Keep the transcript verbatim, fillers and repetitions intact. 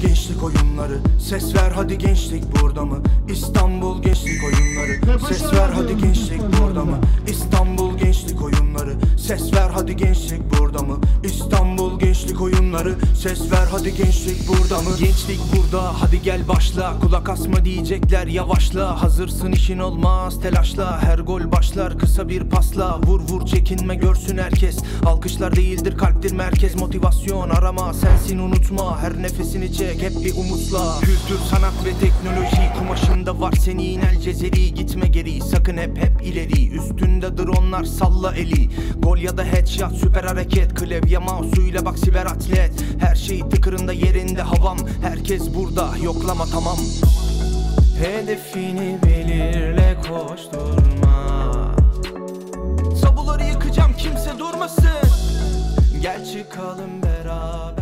gençlik oyunları. Ses ver hadi gençlik burada mı? İstanbul gençlik oyunları. Ses ver hadi gençlik burada mı? İstanbul gençlik oyunları. Ses ver hadi gençlik burada mı? İstanbul gençlik oyunları. Ses ver hadi gençlik burada mı? Gençlik burada, hadi gel başla. Kulak asma diyecekler, yavaşla. Hazırsın işin olmaz telaşla. Her gol başlar kısa bir pasla. Vur vur çekinme görsün herkes. Alkışlar değildir kalptir merkez. Motivasyon arama sensin unutma. Her nefesini çek hep bir umutla. Kültür, sanat ve teknoloji kumaşında var senin el cezeri. Gitme geri sakın hep hep ileri. Üstündedir onlar salla eli. Gol ya da headshot süper hareket. Klavye mouse'uyla bak siber atlet. Her şey tıkırında yerinde havam. Herkes burada yoklama tamam. Hedefini belirle koşturma. Tabuları yıkacağım kimse durmasın. Gel çıkalım beraber.